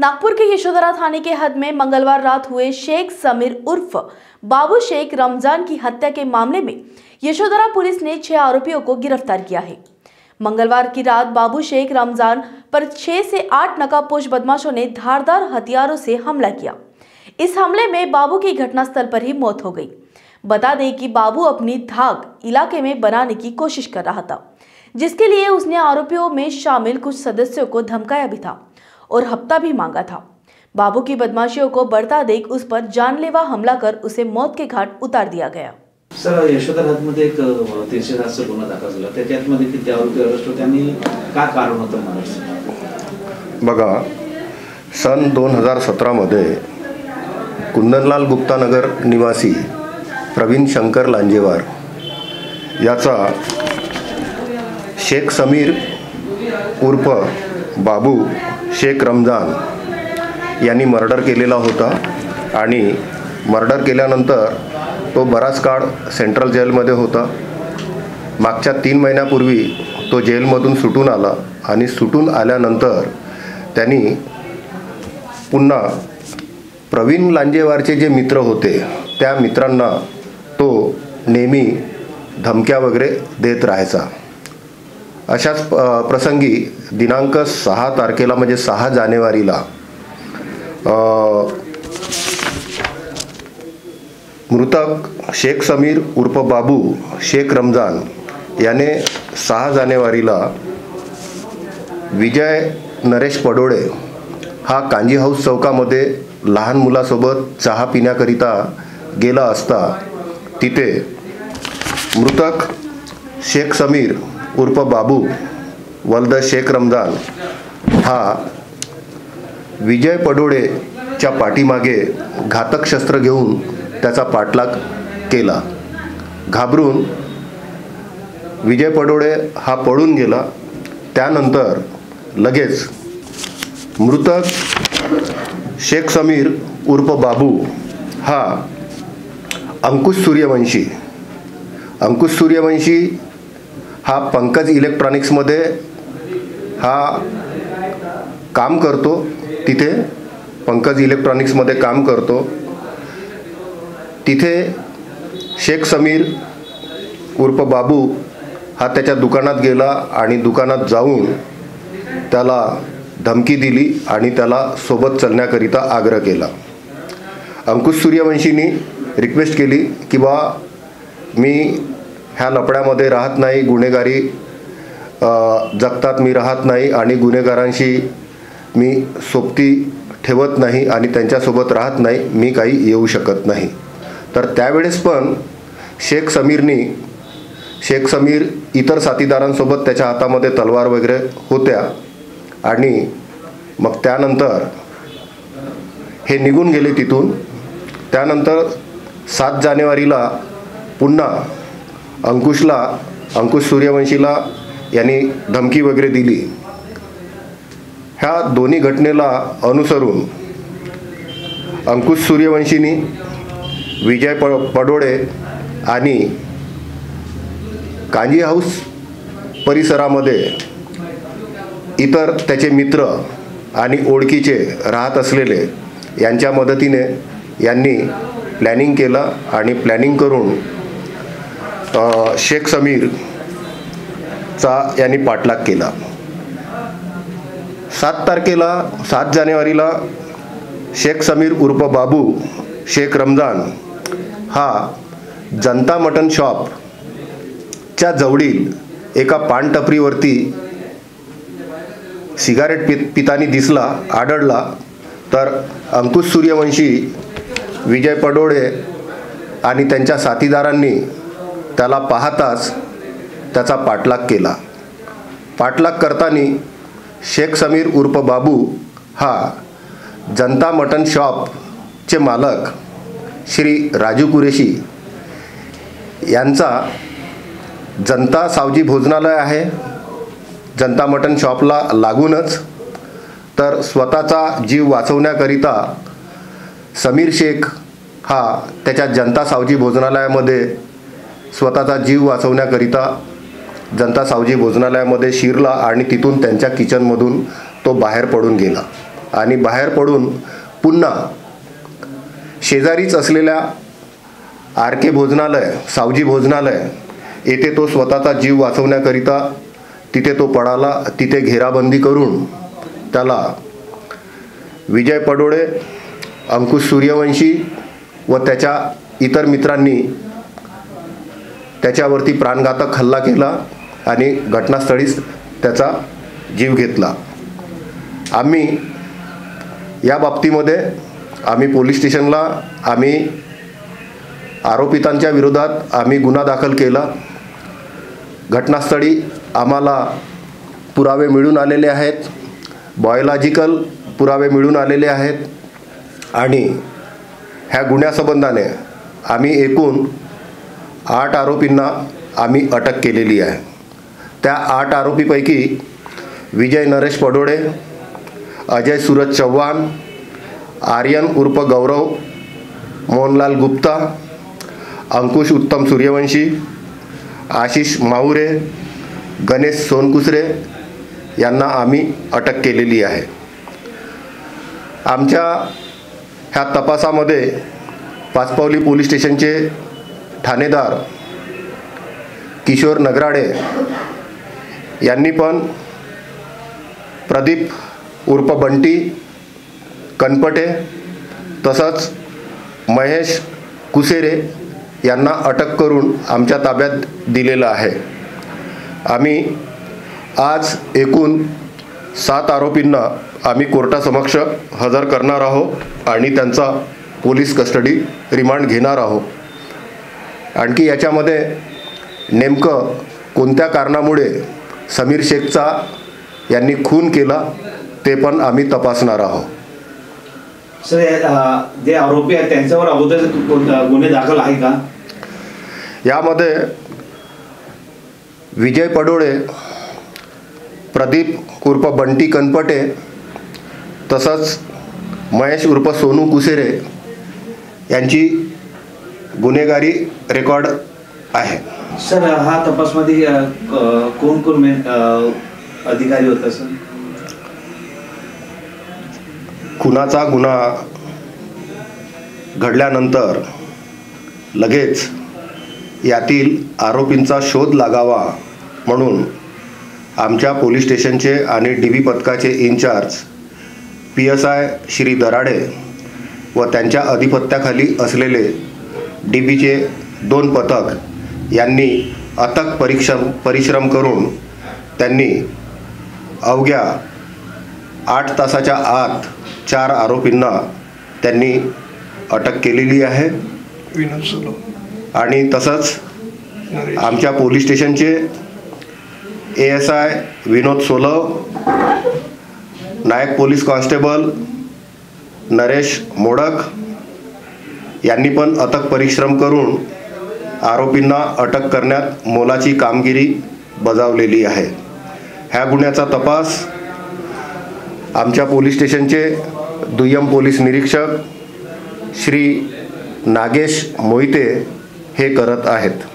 नागपुर के यशोधरा थाने के हद में मंगलवार रात हुए शेख समीर उर्फ बाबू शेख रमजान की हत्या के मामले में यशोधरा पुलिस ने 6 आरोपियों को गिरफ्तार किया है। मंगलवार की रात बाबू शेख रमजान पर 6 से 8 नकाबपोश बदमाशों ने धारदार हथियारों से हमला किया। इस हमले में बाबू की घटनास्थल पर ही मौत हो गई। बता दें कि बाबू अपनी धाक इलाके में बनाने की कोशिश कर रहा था, जिसके लिए उसने आरोपियों में शामिल कुछ सदस्यों को धमकाया भी था और हफ्ता भी मांगा था। बाबू की बदमाशियों को बढ़ता देख उस पर जानलेवा हमला कर उसे मौत के घाट उतार दिया गया। सर, यशोधरा हदमध्ये एक 307 गुन्हा दाखल झाला, त्याच्यामध्ये किती आरोपी अरेस्ट होते आणि काय कारण होतं मला बघा, सन 2017 मध्ये कुंदनलाल गुप्ता नगर निवासी प्रवीण शंकर लांजेवार याचा शेख समीर उर्फ बाबू शेख रमजान यांनी मर्डर केलेला होता आणि मर्डर केल्यानंतर तो बराच काळ सेंट्रल जेलमध्ये होता। मागच्या 3 महिन्यापूर्वी तो जेलमधून सुटून आला आणि सुटून आल्यानंतर त्यांनी पुन्हा प्रवीण लांजेवारचे जे मित्र होते त्या मित्रांना तो नेहमी धमक्या वगैरे देत राहायचा। अशाच प्रसंगी दिनांक 6 तारखेला म्हणजे 6 जानेवारीला मृतक शेख समीर उर्फ बाबू शेख रमजान याने 6 जानेवारीला विजय नरेश पडोळे हा कांजी हाऊस चौकामध्ये लहान मुलासोबत चहा पिण्याकरिता गेला असता तिथे मृतक शेख समीर उर्फ बाबू वल्द शेख रमजान हा विजय पडोळेच्या पाठीमागे घातक शस्त्र घेऊन त्याचा पाठलाग केला। घाबरून विजय पडोळे हा पळून गेला। त्यानंतर लगेच मृतक शेख समीर उर्फ बाबू हा अंकुश सूर्यवंशी हा पंकज इलेक्ट्रॉनिक्समध्ये हा काम करतो। तिथे पंकज इलेक्ट्रॉनिक्समध्ये काम करतो। तिथे शेख समीर उर्फ बाबू हा त्याच्या दुकानात गेला आणि दुकानात जाऊन त्याला धमकी दिली आणि त्याला सोबत चलण्याकरिता आग्रह केला। अंकुश सूर्यवंशींनी रिक्वेस्ट केली की बा मी ह्या लपड्यामध्ये राहत नाही, गुन्हेगारी जगतात मी राहत नाही आणि गुन्हेगारांशी मी सोबती ठेवत नाही आणि त्यांच्यासोबत राहत नाही, मी काही येऊ शकत नाही। तर त्यावेळेस पण शेख समीर इतर साथीदारांसोबत त्याच्या हातामध्ये तलवार वगैरे होत्या आणि मग त्यानंतर हे निघून गेले तिथून। त्यानंतर 7 जानेवारीला पुन्हा अंकुश सूर्यवंशीला यांनी धमकी वगैरे दिली। ह्या दोन्ही घटनेला अनुसरून अंकुश सूर्यवंशींनी विजय पडोळे आणि कांजी हाऊस परिसरामध्ये इतर त्याचे मित्र आणि ओळखीचे राहत असलेले यांच्या मदतीने यांनी प्लॅनिंग केला आणि प्लॅनिंग करून शेख समीरचा यांनी पाठलाग केला। 7 जानेवारीला शेख समीर उर्फ बाबू शेख रमजान हा जनता मटन शॉपच्या जवळील एका पान टपरीवरती सिगारेट पितानी आढळला। तर अंकुश सूर्यवंशी, विजय पडोळे आणि त्यांच्या साथीदारांनी त्याला पाहताच त्याचा पाठलाग केला। पाठलाग करताना शेख समीर उर्फ बाबू हा जनता मटन शॉपचे मालक श्री राजू कुरेशी यांचा जनता सावजी भोजनालय आहे जनता मटन शॉपला लागूनच, तर स्वतःचा जीव वाचवण्याकरिता समीर शेख हा त्याच्या जनता सावजी भोजनालयामध्ये स्वतःचा जीव वाचवण्याकरिता जनता सावजी भोजनालयामध्ये शिरला आणि तिथून त्यांच्या किचनमधून तो बाहेर पडून गेला। आणि बाहेर पडून पुन्हा शेजारीच असलेल्या आर के भोजनालय, सावजी भोजनालय येथे तो स्वतःचा जीव वाचवण्याकरिता तिथे तो पळाला. तिथे घेराबंदी करून त्याला विजय पडोळे, अंकुश सूर्यवंशी व त्याच्या इतर मित्रांनी त्याच्यावरती प्राणघातक हल्ला केला आणि घटनास्थळीच त्याचा जीव घेतला. आम्ही या बाबतीमध्ये पोलीस स्टेशनला आरोपितांच्या विरोधात गुन्हा दाखल केला. घटनास्थळी आम्हाला पुरावे मिळून आलेले आहेत, बायोलॉजिकल पुरावे मिळून आलेले आहेत आणि ह्या गुन्ह्यासंबंधाने एकूण 8 आरोपींना अटक केलेली आहे. त्या 8 आरोपीपैकी विजय नरेश पडोळे, अजय सूरज चव्हाण, आर्यन उर्फ गौरव मोहनलाल गुप्ता, अंकुश उत्तम सूर्यवंशी, आशिष माहुरे, गणेश सोनकुसरे यांना अटक केलेली आहे. आमच्या ह्या तपासामध्ये पाचपावली पोलीस स्टेशनचे ठाणेदार किशोर नगराडे यांनी पण प्रदीप उर्फ बंटी कनपटे तसंच महेश कुसेरे यांना अटक करून आमच्या ताब्यात दिलेलं आहे. आम्ही आज एकूण 7 आरोपींना कोर्टासमक्ष हजर करणार आहोत आणि त्यांचा पोलीस कस्टडी रिमांड घेणार आहोत. आणखी याच्यामध्ये नेमकं कोणत्या कारणामुळे समीर शेखचा यांनी खून केला ते पण आम्ही तपासणार आहोत. सर, जे आरोपी आहेत त्यांच्यावर अगोदर गुन्हे दाखल आहे का? यामध्ये विजय पडोळे, प्रदीप उर्फ बंटी कनपटे तसंच महेश उर्फ सोनू कुसेरे यांची गुन्हेगारी रेकॉर्ड आहे. सर, हा तपासमध्ये कोण कोण अधिकारी होता? सर, खुनाचा गुन्हा घडल्यानंतर लगेच यातील आरोपींचा शोध लागावा म्हणून आमच्या पोलीस स्टेशनचे आणि DB पथकाचे इंचार्ज PSI श्री दराडे व त्यांच्या अधिपत्याखाली असलेले DBचे 2 पथक यांनी अथक परिश्रम करून त्यांनी अवघ्या 8 तासाच्या आत 4 आरोपींना त्यांनी अटक केलेली आहे. आणि तसंच आमच्या पोलीस स्टेशनचे ASI विनोद सोलव, नायक पोलीस कॉन्स्टेबल नरेश मोडक यांनी पण अथक परिश्रम करून आरोपींना अटक करण्यात मोलाची कामगिरी बजावलेली आहे. ह्या गुन्ह्याचा तपास आमच्या पोलीस स्टेशनचे दुय्यम पोलीस निरीक्षक श्री नागेश मोहिते हे करत आहेत.